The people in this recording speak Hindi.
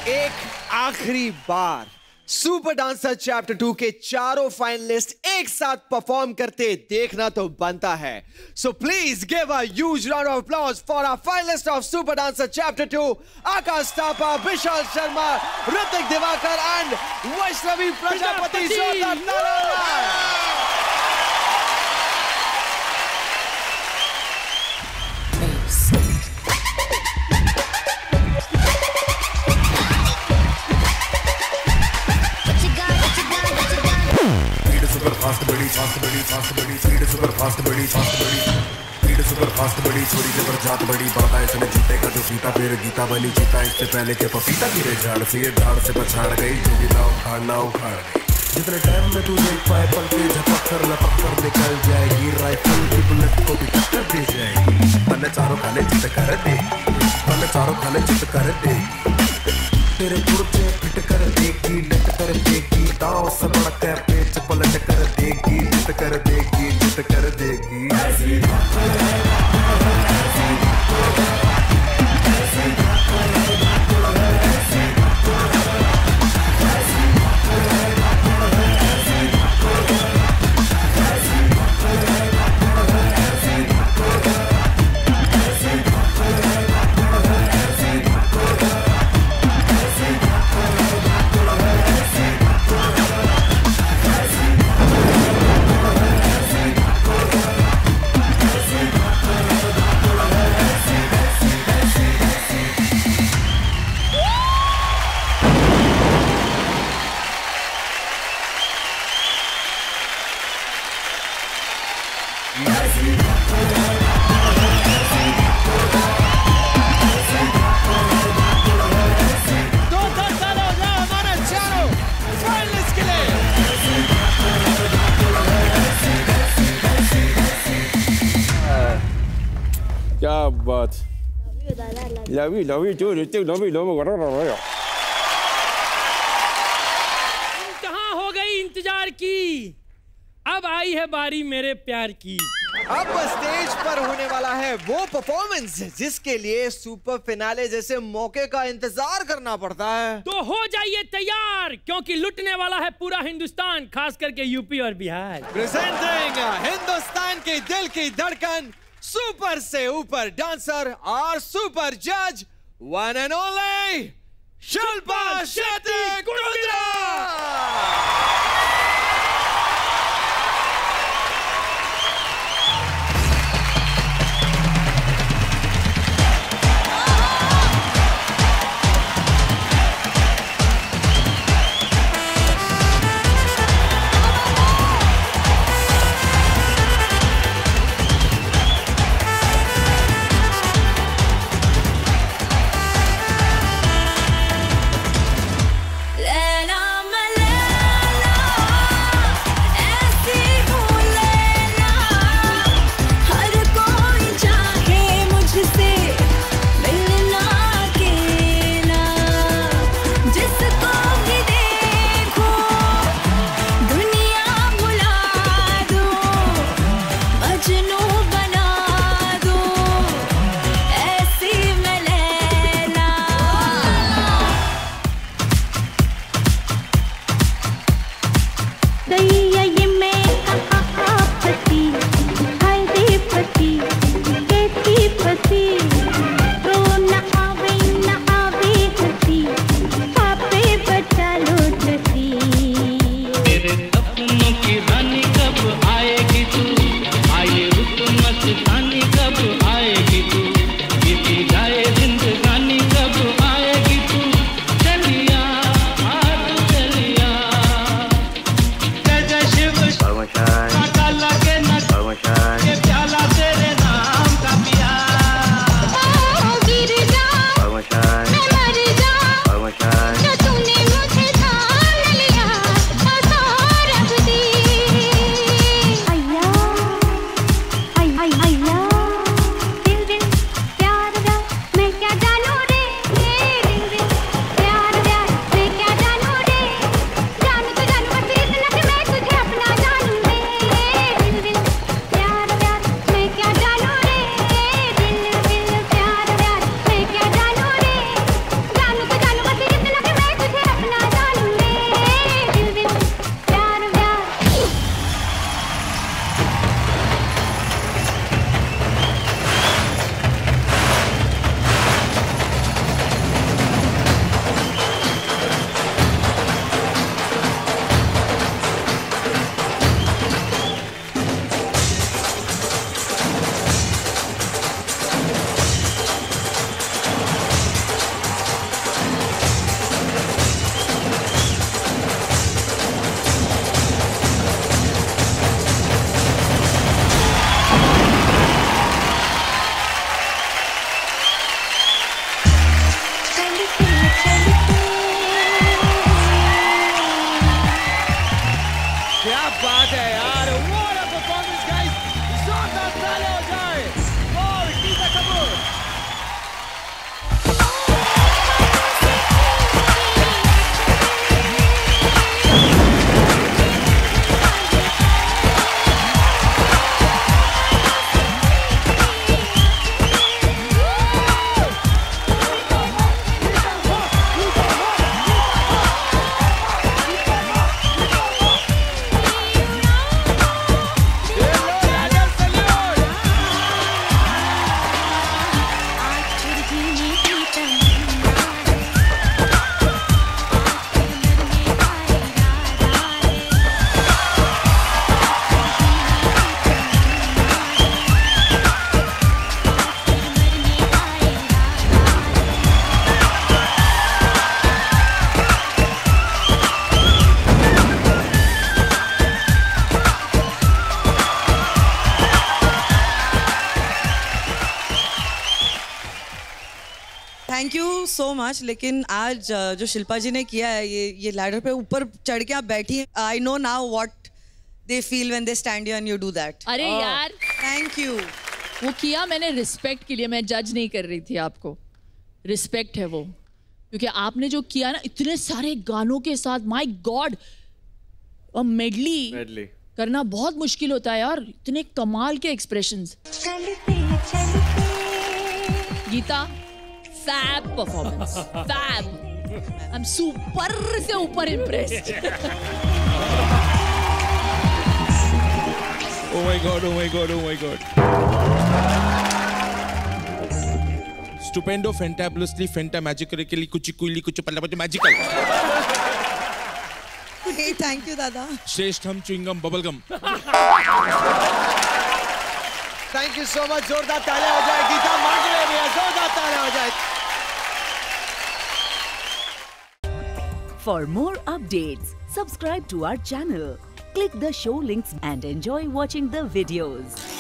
एक आखिरी बार सुपर डांसर चैप्टर 2 के चारों फाइनलिस्ट एक साथ परफॉर्म करते देखना तो बनता है। So please give a huge round of applause for our finalist of Super Dancer Chapter 2, Aakash Thapa, Vishal Sharma, Hrithik Diwakar and Vaishnavi Prajapati. Fast बड़ी स्पीड सुपर फास्ट बड़ी स्पीड सुपर फास्ट बड़ी छोरी जबर जात बड़ी बात है इसने जीतेगा जो सीता फिर गीता बनी जीता इससे पहले के पपीता गिरे झाड़ से ये झाड़ से पछाड़ गई जो भी ना उखाड़ जितने टाइम में तू देख पाए पल के झपक कर लपक कर निकल जाएगी राइफल की बुलेट को भी टक्कर दे जाएगी। तने चारों खाने चित कर दे तेरे गुर्दे फिट कर देगी डट कर देगी दांव से बड़ा कर पेच पलट कर देगी जित कर देगी ऐसी क्या बात। Love you too Hrithik, love you. कहाँ हो गई इंतजार की, अब आई है बारी मेरे प्यार की। अब स्टेज पर होने वाला है वो परफॉर्मेंस जिसके लिए सुपर फिनाले जैसे मौके का इंतजार करना पड़ता है। तो हो जाइए तैयार क्योंकि लुटने वाला है पूरा हिंदुस्तान, खास करके यूपी और बिहार। प्रेजेंटिंग हिंदुस्तान की दिल की धड़कन, सुपर से ऊपर डांसर और सुपर जज, one and only Shilpa Shetty. Thank you so much. लेकिन आज जो शिल्पा जी ने किया है, ये लैडर पे ऊपर चढ़ के आप बैठी हैं। I know now what they feel when they stand here and you do that. अरे यार थैंक यू। वो किया मैंने रिस्पेक्ट के लिए, मैं जज नहीं कर रही थी आपको, रिस्पेक्ट है वो, क्योंकि आपने जो किया ना इतने सारे गानों के साथ, माय गॉड, और मेडली करना बहुत मुश्किल होता है यार, इतने कमाल के expressions. Geeta, fab performance, fab. I am super से ऊपर impressed. Oh my god, oh my god, oh my god. Stupendo, fantabulously, fantamagically, kuchikuli, kuchupala, magical. Hey, thank you, दादा। श्रेष्ठम chewing-gum, bubblegum. Thank you so much. जोरदार तालियां हो जाए गीता मां के लिए भैया, जोरदार तालियां हो जाए। For more updates, subscribe to our channel, click the show links and enjoy watching the videos.